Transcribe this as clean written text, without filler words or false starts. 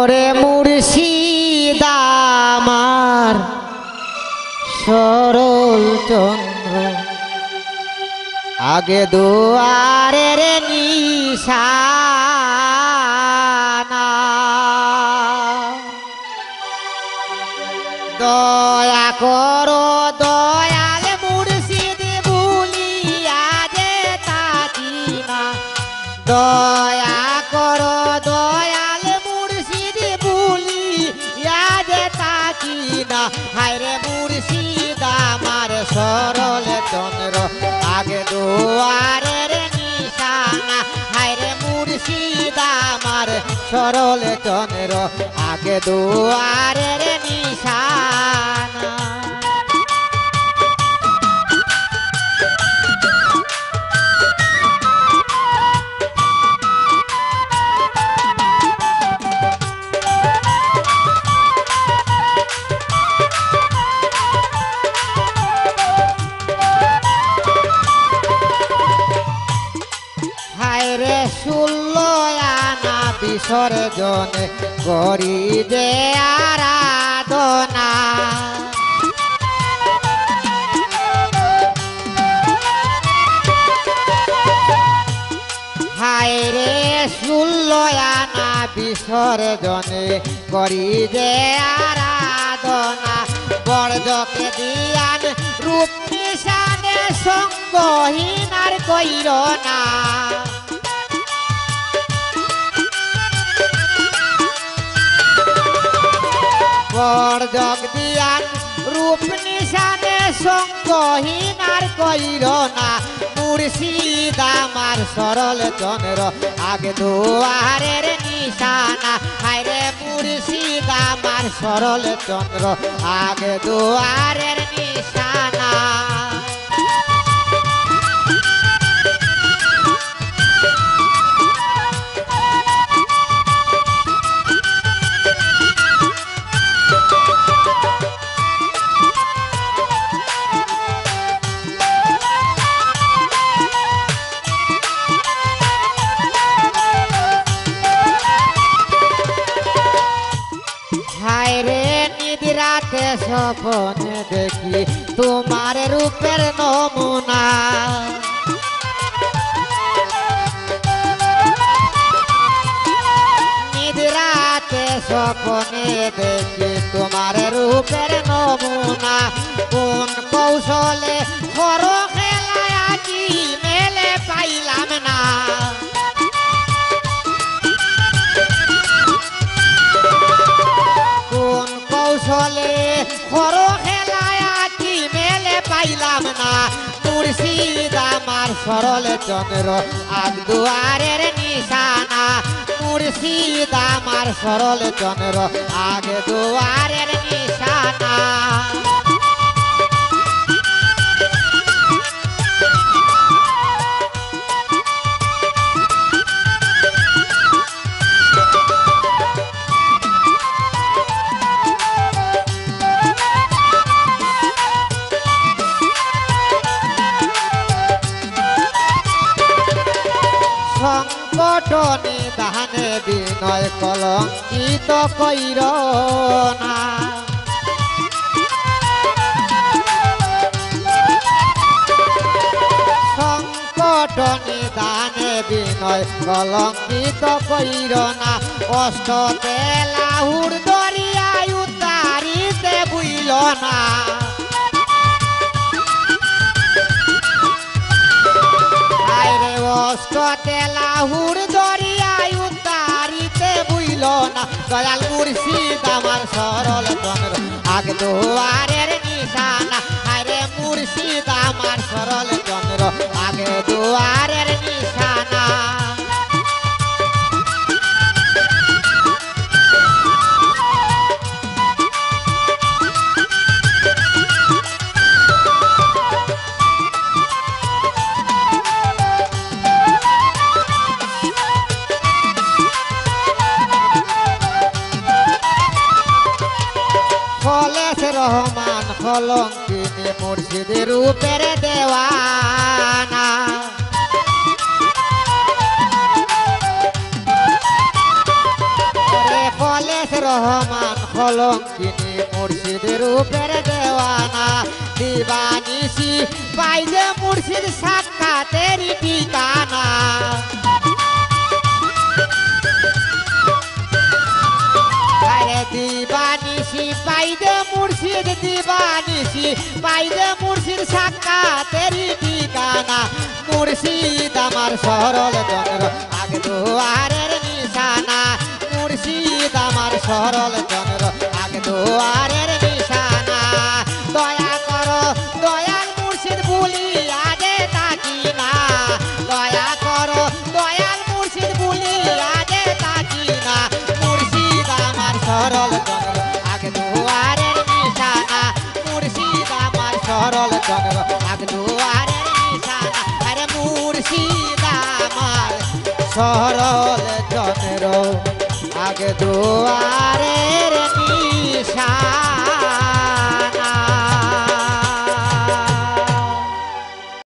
ওরে মুর্শিদ আমার সরল চন্দ্র আগে দুয়ারের নিশানা দয়া করো দয়াল মুর্শিদ ভুলিয়া যে তাকি না দয়া করো দয়াল মুর্শিদ ভুলিয়া যে তাকি না হায়রে মুর্শিদ আমার সরল চন্দ্র আগে দুয়ারের নিশানা হায়রে মুর্শিদ আমার সরল চন্দ্র আগে দুয়ারের নিশানা হায়রে 16 আনা বিসর্জনে করি যে আরাধনা হায়রে 16 আনা বিসর্জনে করি যে আরাধনা বর্জকে দিয়ান রূপ নিশানে সঙ্গহীন আর কইর না বর্জক দিয়ান রূপ নিশানে সঙ্গহীন আর কইর না মুর্শিদ আমার সরল চন্দ্র আগে দুয়ারের নিশানা হায়রে মুর্শিদ আমার সরল চন্দ্র আগে দুয়ারের নিশানা হায়রে নিদ্রাতে স্বপ্নে দেখি তোমার রূপের নমুনা নিদ্রাতে স্বপ্নে দেখি তোমার রূপের নমুনা কোন কৌশলে খর খেলায় আজি মেলে পাইলাম না কৌশলে খর খেলায় কি মেলে পাইলাম না মুর্শিদ আমার সরল চন্দ্র আগ দুয়ারের নিশানা মুর্শিদ আমার সরল চন্দ্র আগে দুয়ারের নিশানা সংকট নিদানে বিনয় কলঙ্কিত কইর না সংকট নিদানে বিনয় কলঙ্কিত কইর না কষ্টতে লাহুর দরিয়ায় উদ্ধারিতে বুইল না কষ্টতে লাহুর দরিয়ায় উদ্ধারিতে বুইল না দয়াল মুর্শিদ আমার সরল চন্দ্র আগে দুয়ারের নিশানা হায়রে মুর্শিদ আমার সরল চন্দ্র আগে দুয়ারের নিশানা রহমান কলঙ্কিনী মুর্শিদ রূপের দেওয়ানা ফলে পরবেশ রহমান কলঙ্কিনী মুর্শিদের উপের দেওয়ানা দিবানিসি পাইলে মুর্শিদ সাক্ষাতেরই ঠিকানা আরে দিবানিসি পাইলে মুর্শিদ দিবানিসি পাইলে মুর্শিদ সাক্ষাতেরই ঠিকানা মুর্শিদ আমার সরল চন্দ্র আগে দুয়ারের নিশানা মুর্শিদ আমার সরল চন্দ্র আগে দুয়ারের নিশানা দয়া করো দয়াল মুর্শিদ ভুলি আগে তাকি না দয়া করো দয়াল মুর্শিদ ভুলি আগে তাকি না মুর্শিদ আমার সরল চন্দ্র আগে দুয়ারের নিশানা মুর্শিদ আমার সরল চন্দ্র আগে দুয়ারের নিশানা আরে মুর্শিদ আমার সরল চন্দ্র আগে দুয়ারে